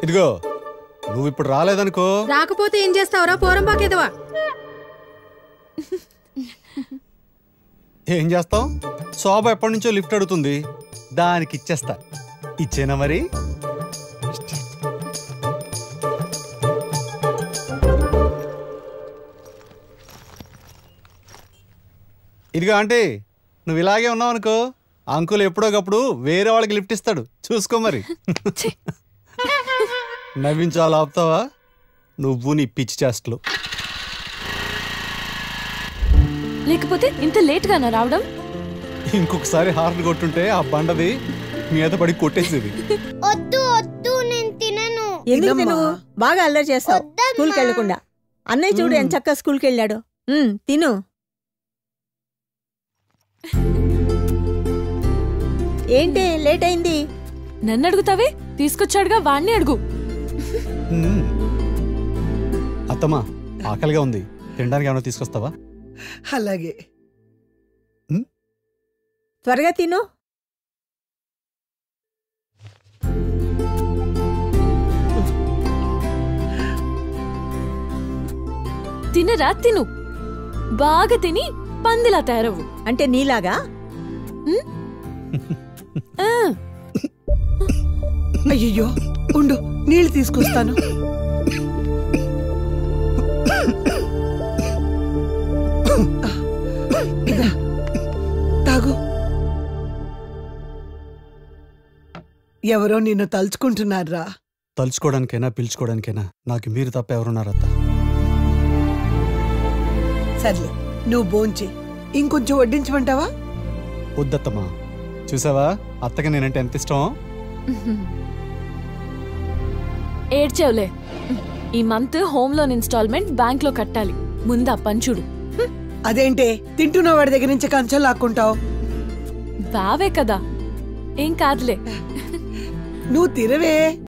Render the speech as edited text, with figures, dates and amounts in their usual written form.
ఇదిగో నువ్వు ఇప్పుడు రాలేదనుకో. రాకపోతే ఏం చేస్తావురా పోరంబాకేదవా? ఏం చేస్తాం? శోభ ఎప్పటి నుంచో లిఫ్ట్ అడుగుతుంది, దానికి ఇచ్చేస్తా. ఇచ్చేనా మరి? ఇదిగో ఆంటీ, నువ్వు ఇలాగే ఉన్నావు అనుకో, అంకుల్ ఎప్పుడోకప్పుడు వేరే వాళ్ళకి లిఫ్ట్ ఇస్తాడు, చూసుకో మరి. నవ్వించాలి ఆపుతావా? నువ్వు నీ పిచ్చి చేష్టలు. లేకపోతే ఇంత లేట్ గానా రావడం? ఇంకొకసారి హార్న్ కొట్టుంటే ఆ బండది మీద పడి కొట్టేసేది. వద్దు వద్దు, నేను తినను. ఎందుకు తినవు? బాగా అల్లరి చేస్తావు స్కూల్కి వెళ్ళకుండా. అన్నయ్య చూడు ఎంత చక్కగా స్కూల్కి వెళ్ళాడు. తిను. ఏంటి లేట్ అయింది? నన్ను అడుగుతావే? తీసుకొచ్చాడుగా, వాణ్ణి అడుగు. అత్తమ్మా, ఆకలిగా ఉంది, తినడానికి ఏమైనా తీసుకొస్తావా? అలాగే. త్వరగా తిను. తినరా, తిను. బాగా తిని పందిలా తయారవు. అంటే నీలాగా? అయ్యో ఉండు, నీళ్ళు తీసుకొస్తాను. తాగు. ఎవరో నిన్ను తలుచుకుంటున్నారా? తలుచుకోవడానికైనా పిలుచుకోవడానికైనా నాకు మీరు తప్ప ఎవరున్నారత్త? సర్లే, నువ్వు భోంచే. ఇంకొంచెం వడ్డించమంటావా? వద్దత్తమ్మా, చూసావా అత్తకి నేనంటే ఎంత ఇష్టం. ఏడ్చేవులే. ఈ month home loan instalment bank లో కట్టాలి. ముందు ఆ పంచుడు. అదేంటే తింటున్న వాడి దగ్గర నుంచి కంచెం లాక్కుంటావు? బావే కదా, ఏం కాదులే. నువ్వు తినవే.